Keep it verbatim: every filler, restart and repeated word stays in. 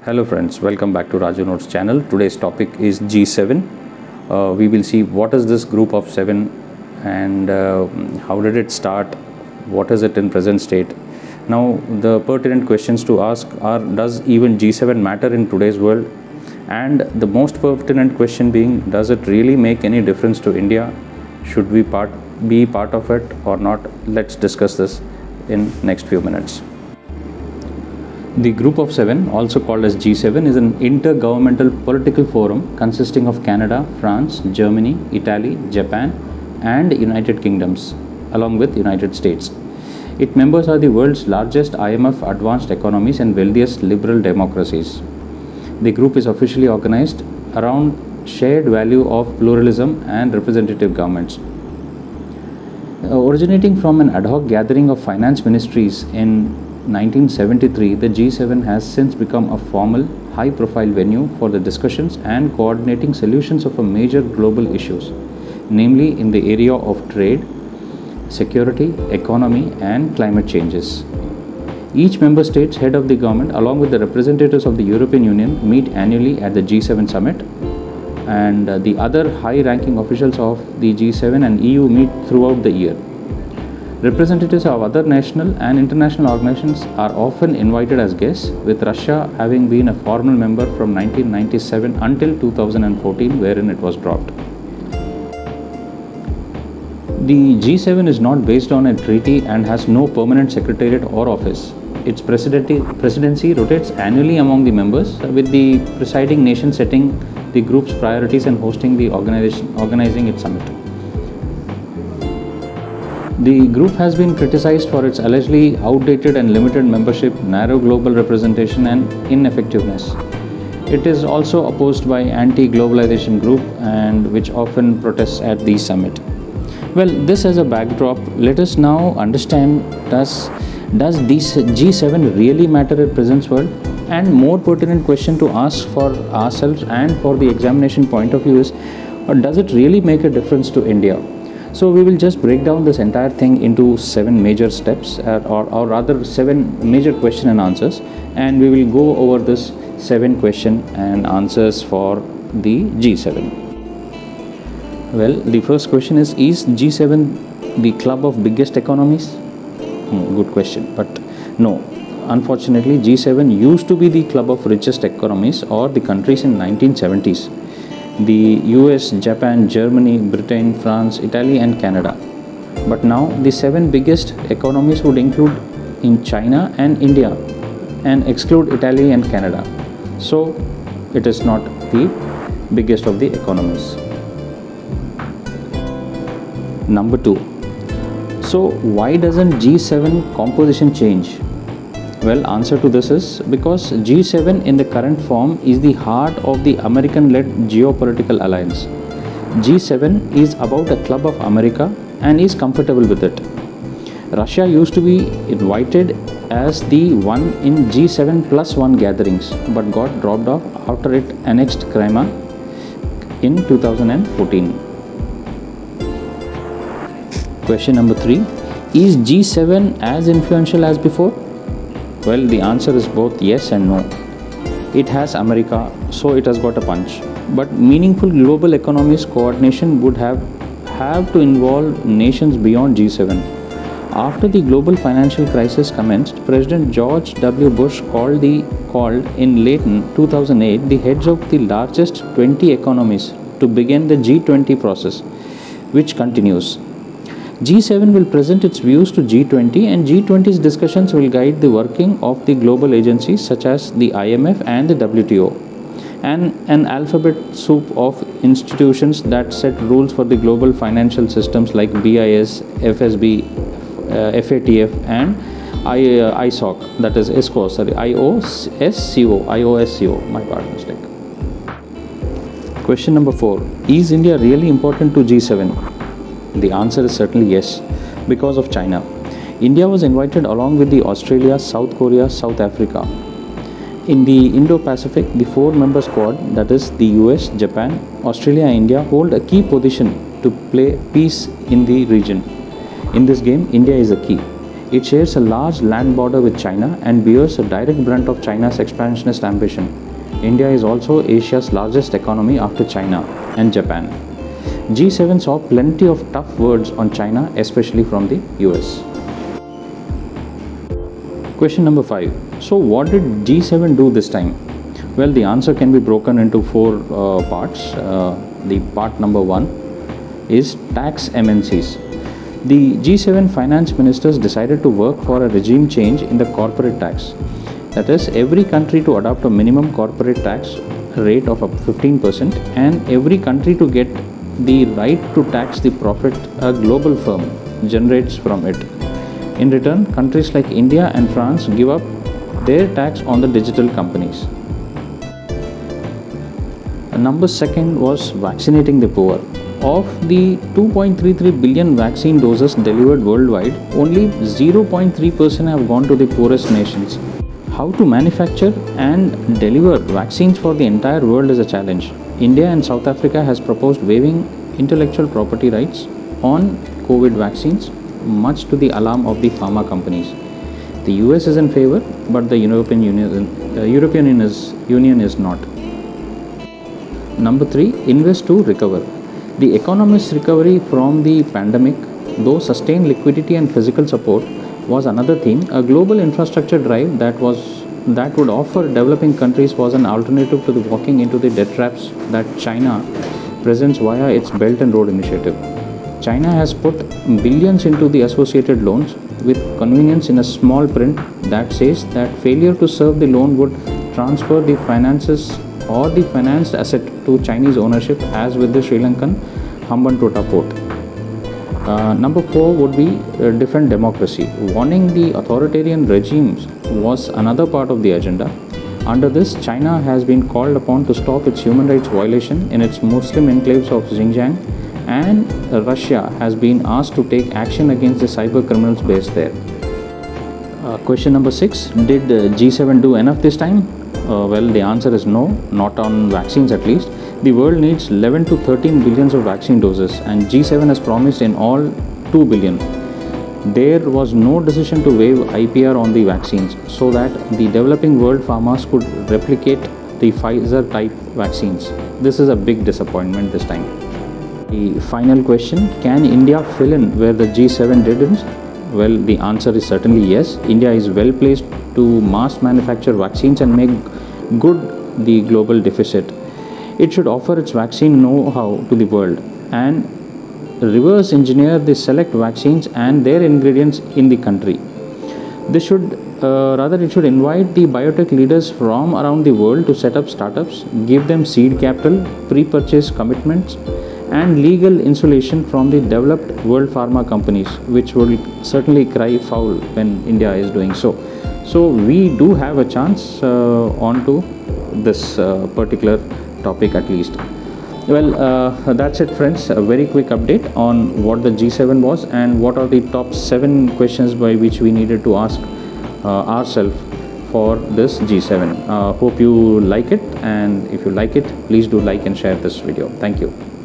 Hello friends, welcome back to Rajunotes channel. Today's topic is G seven. Uh, we will see what is this group of seven and uh, how did it start, what is it in present state. Now the pertinent questions to ask are, does even G seven matter in today's world? And the most pertinent question being, does it really make any difference to India? Should we part, be part of it or not? Let's discuss this in next few minutes. The Group of Seven, also called as G seven, is an intergovernmental political forum consisting of Canada, France, Germany, Italy, Japan and United Kingdoms, along with United States. Its members are the world's largest I M F advanced economies and wealthiest liberal democracies. The group is officially organized around shared value of pluralism and representative governments. Originating from an ad hoc gathering of finance ministries in nineteen seventy-three, the G seven has since become a formal, high-profile venue for the discussions and coordinating solutions of a major global issues, namely in the area of trade, security, economy and climate changes. Each member state's head of the government, along with the representatives of the European Union, meet annually at the G seven summit, and uh, the other high-ranking officials of the G seven and E U meet throughout the year. Representatives of other national and international organizations are often invited as guests, with Russia having been a formal member from nineteen ninety-seven until two thousand fourteen, wherein it was dropped. The G seven is not based on a treaty and has no permanent secretariat or office. Its presidency rotates annually among the members, with the presiding nation setting the group's priorities and hosting the organization, organizing its summit. The group has been criticized for its allegedly outdated and limited membership, narrow global representation and ineffectiveness. It is also opposed by anti-globalization group and which often protests at the summit. Well, this as a backdrop, let us now understand, does, does this G seven really matter in present world? And more pertinent question to ask for ourselves and for the examination point of view is, or does it really make a difference to India? So we will just break down this entire thing into seven major steps, uh, or, or rather seven major question and answers, and we will go over this seven question and answers for the G seven. Well, the first question is, is G seven the club of biggest economies? Hmm, good question, but no. Unfortunately, G seven used to be the club of richest economies or the countries in nineteen seventies. The U S, Japan, Germany, Britain, France, Italy and Canada. But now the seven biggest economies would include in China and India and exclude Italy and Canada. So it is not the biggest of the economies. Number two. So why doesn't G seven composition change? Well, answer to this is because G seven in the current form is the heart of the American-led geopolitical alliance. G seven is about a club of America and is comfortable with it. Russia used to be invited as the one in G seven plus one gatherings, but got dropped off after it annexed Crimea in two thousand fourteen. Question number three. Is G seven as influential as before? Well, the answer is both yes and no. It has America, so it has got a punch. But meaningful global economies coordination would have, have to involve nations beyond G seven. After the global financial crisis commenced, President George W. Bush called, the, called in late two thousand eight the heads of the largest twenty economies to begin the G twenty process, which continues. G seven will present its views to G twenty, and G twenty's discussions will guide the working of the global agencies such as the I M F and the W T O, and an alphabet soup of institutions that set rules for the global financial systems like B I S, F S B, uh, F A T F and I, uh, I S O C, that is I S C O, sorry, I O S C O, I O S C O, my part mistake. Question number four. Is India really important to G seven? The answer is certainly yes, because of China. India was invited along with the Australia, South Korea, South Africa. In the Indo-Pacific, the four-member squad, that is the U S, Japan, Australia and India, hold a key position to play peace in the region. In this game, India is a key. It shares a large land border with China and bears a direct brunt of China's expansionist ambition. India is also Asia's largest economy after China and Japan. G seven saw plenty of tough words on China, especially from the U S. Question number five. So what did G seven do this time? Well, the answer can be broken into four uh, parts. Uh, the part number one is tax M N Cs. The G seven finance ministers decided to work for a regime change in the corporate tax. That is, every country to adopt a minimum corporate tax rate of up to fifteen percent and every country to get the right to tax the profit a global firm generates from it. In return, countries like India and France give up their tax on the digital companies. Number second was vaccinating the poor. Of the two point three three billion vaccine doses delivered worldwide, only zero point three percent have gone to the poorest nations. How to manufacture and deliver vaccines for the entire world is a challenge. India and South Africa has proposed waiving intellectual property rights on COVID vaccines, much to the alarm of the pharma companies. The U S is in favor, but the European Union, uh, European Union is, Union is not. Number three, invest to recover. The economist's recovery from the pandemic, though sustained liquidity and physical support, was another theme. A global infrastructure drive that was that would offer developing countries was an alternative to the walking into the debt traps that China presents via its Belt and Road Initiative. China has put billions into the associated loans with convenience in a small print that says that failure to serve the loan would transfer the finances or the financed asset to Chinese ownership, as with the Sri Lankan Hambantota port. Uh, number four would be uh, defend democracy. Warning the authoritarian regimes was another part of the agenda. Under this, China has been called upon to stop its human rights violation in its Muslim enclaves of Xinjiang, and uh, Russia has been asked to take action against the cyber criminals based there. Uh, question number six. Did uh, G seven do enough this time? Uh, well, the answer is no, not on vaccines at least. The world needs eleven to thirteen billions of vaccine doses, and G seven has promised in all two billion. There was no decision to waive I P R on the vaccines so that the developing world pharmas could replicate the Pfizer type vaccines. This is a big disappointment this time. The final question, can India fill in where the G seven didn't? Well, the answer is certainly yes. India is well placed to mass manufacture vaccines and make good the global deficit. It should offer its vaccine know-how to the world and reverse engineer the select vaccines and their ingredients in the country. This should, uh, rather it should invite the biotech leaders from around the world to set up startups, give them seed capital, pre-purchase commitments, and legal insulation from the developed world pharma companies, which will certainly cry foul when India is doing so. So we do have a chance uh, onto this uh, particular topic at least. Well, uh, that's it friends, a very quick update on what the G seven was and what are the top seven questions by which we needed to ask uh, ourselves for this G seven. Uh, hope you like it, and if you like it, please do like and share this video. Thank you.